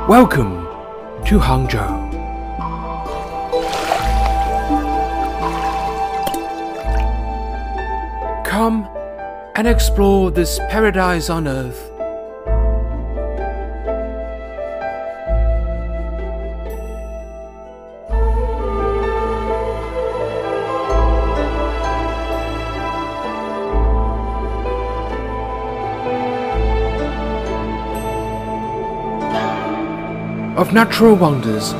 Welcome to Hangzhou. Come and explore this paradise on earth. Of natural wonders,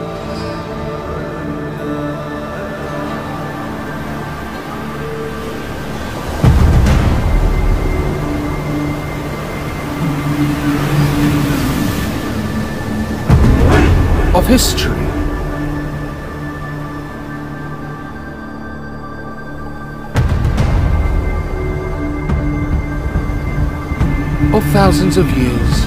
of history, of thousands of years,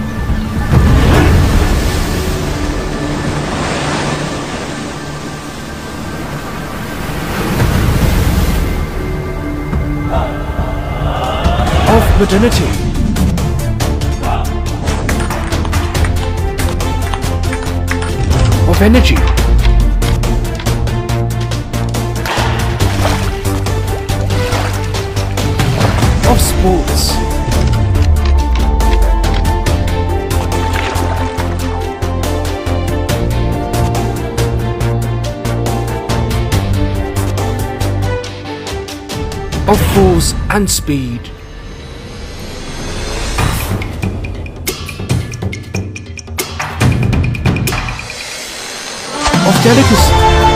of modernity, of energy, of sports, of force and speed, of delicacy,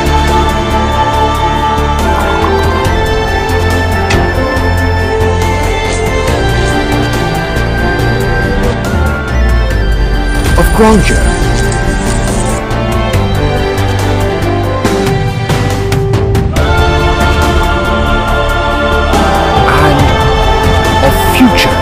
of grandeur, and of future.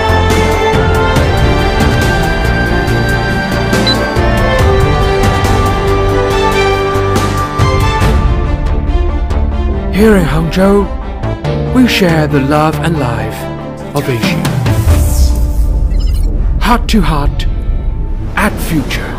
Here in Hangzhou, we share the love and life of Asia. Heart to heart at future.